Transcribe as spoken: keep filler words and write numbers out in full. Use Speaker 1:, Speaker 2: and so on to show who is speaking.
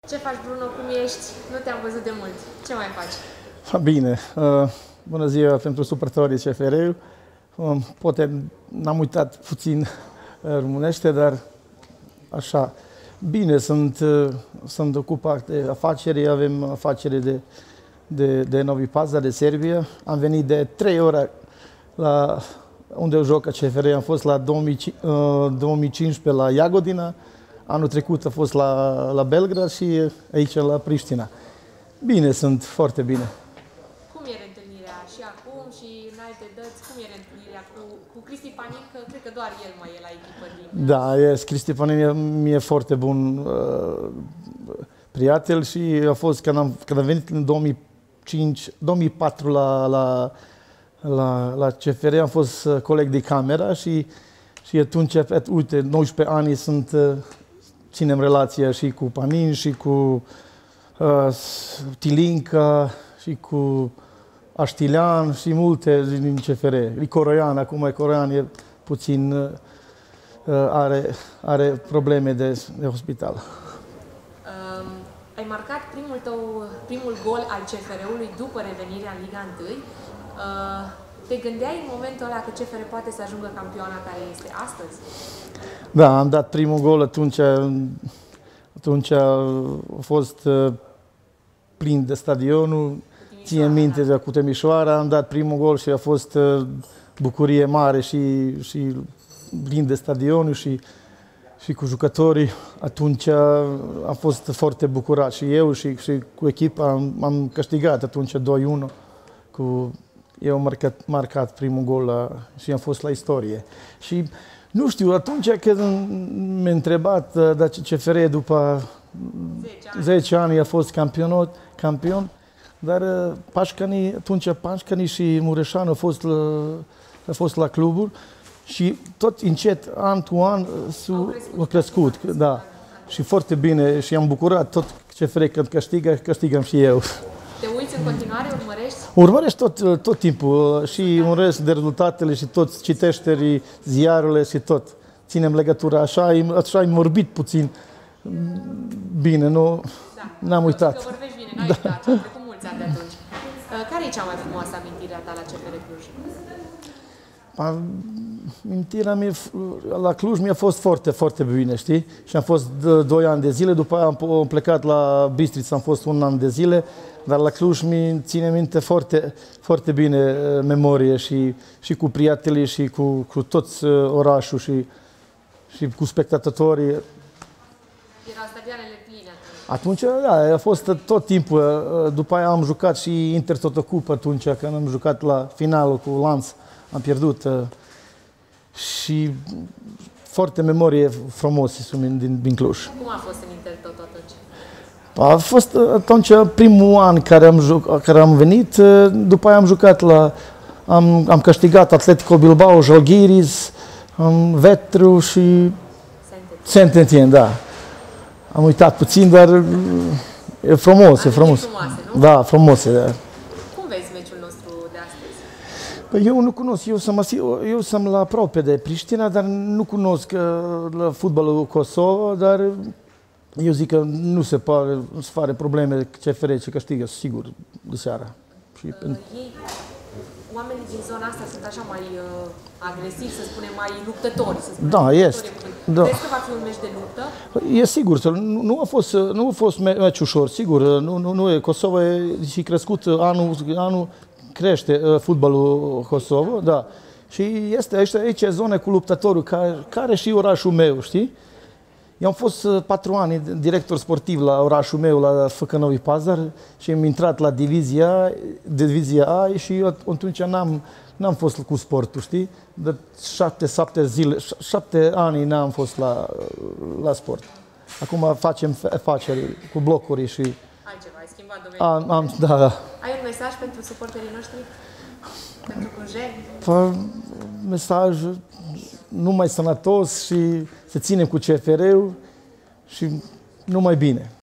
Speaker 1: Ce faci, Bruno? Cum ești? Nu te-am văzut de mult. Ce mai faci?
Speaker 2: Bine. Bună ziua pentru suportorii C F R. Poate n-am uitat puțin românește, dar așa. Bine, sunt, sunt ocupat de afaceri, avem afaceri de, de, de Novi Pazar, de Serbia. Am venit de trei ore la unde eu joc C F R, am fost la două mii cincisprezece la Jagodina, anul trecut a fost la, la Belgrad și aici la Priștina. Bine, sunt foarte bine.
Speaker 1: Cum e întâlnirea și acum și în alte dăți? Cum e întâlnirea cu, cu Cristi Panin, că cred că doar el mai e la echipă din...
Speaker 2: Da, yes, Cristi Panin mi-e foarte bun uh, prieten și a fost când am, când am venit în două mii cinci, două mii patru la, la, la, la C F R, am fost coleg de camera și, și atunci, uite, nouăsprezece ani sunt, ținem relația și cu Panin și cu uh, Tilinca și cu Aștilean și multe din C F R. E Coroian, acum e Coroian, e puțin, uh, are, are probleme de, de hospital.
Speaker 1: Um, ai marcat primul tău, primul gol al C F R-ului după revenirea în Liga unu. Uh, te gândeai în momentul ăla că C F R poate să ajungă campioana care este astăzi?
Speaker 2: Da, am dat primul gol, atunci, atunci a fost uh, plin de stadionul, ține minte de cu Timișoara, am dat primul gol și a fost uh, bucurie mare și, și plin de stadionul și, și cu jucătorii. Atunci am fost foarte bucurat și eu și, și cu echipa am, am câștigat atunci doi unu. Cu, eu am marcat, marcat primul gol la, și am fost la istorie. Și nu știu, atunci când m-a întrebat dacă C F R după zece ani a fost campionat, campion, dar Pașcani, atunci Pașcani și Mureșanu au fost la, a fost la cluburi și tot încet, an cu an, au crescut. Da. Și foarte bine și am bucurat tot C F R când câștigă, câștigăm și eu.
Speaker 1: Te uiți în continuare? Urmărești?
Speaker 2: Urmăresc tot, tot timpul și urmăresc de rezultatele și tot citește ziarele și tot. Ținem legătura așa, așa am vorbit puțin bine, nu
Speaker 1: Da.
Speaker 2: n-am uitat.
Speaker 1: Că vorbești bine, n-ai uitat, au trecut mulți ani de atunci. Care e cea mai frumoasă amintire a ta la C F R Cluj?
Speaker 2: Amintirea mea la Cluj mi-a fost foarte, foarte bine, știi? Și am fost doi ani de zile, după aia am plecat la Bistrița, am fost un an de zile, dar la Cluj mi ține minte foarte, foarte bine memorie și, și cu prietenii și cu, cu toți orașul și, și cu spectatorii.
Speaker 1: Erau stadioanele pline atunci.
Speaker 2: Atunci, da, a fost tot timpul. După aia am jucat și Inter Toto Cup atunci, când am jucat la finalul cu Lens. Am pierdut și foarte memorie frumoase sunt din, din Cluj.
Speaker 1: Cum a fost în Inter Toto atunci?
Speaker 2: A fost atunci primul an care am, care am venit, după aia am jucat la, am, am câștigat Atletico Bilbao, Žalgiris, Vetru și Saint-Étienne, da. Am uitat puțin, dar e frumos, e frumos.
Speaker 1: Frumoase, nu?
Speaker 2: Da, frumoase, da.
Speaker 1: Cum vezi meciul nostru de astăzi?
Speaker 2: Păi eu nu cunosc, eu sunt, eu sunt la aproape de Priștina, dar nu cunosc la fotbalul Kosovo, dar eu zic că nu se pare, nu se face probleme C F R ce câștigă, sigur, de seara. Și
Speaker 1: uh, ei, oamenii din zona asta sunt așa mai uh, agresivi, să spunem, mai luptători, să spunem.
Speaker 2: Da, este. Da.
Speaker 1: Crezi că va fi un meci de luptă?
Speaker 2: E sigur, nu, nu a fost, nu a fost meci ușor, sigur, nu, nu, nu e, Kosovo e și crescut, anul, anul crește uh, fotbalul Kosovo, da. Și este aici, aici e zona cu luptătorul, care, care și orașul meu, știi? Eu am fost patru ani director sportiv la orașul meu, la F C Novi Pazar, și am intrat la divizia, divizia A și eu atunci n-am n-am fost cu sportul, știi? De șapte, șapte zile, șapte ani n-am fost la, la sport. Acum facem afaceri cu blocuri și...
Speaker 1: Altceva, ai schimbat domeniul.
Speaker 2: Am, am, da, da.
Speaker 1: Ai un mesaj pentru suporterii noștri? Pentru clujeni?
Speaker 2: Pă, mesaj numai sănătos și să ținem cu C F R-ul și numai bine.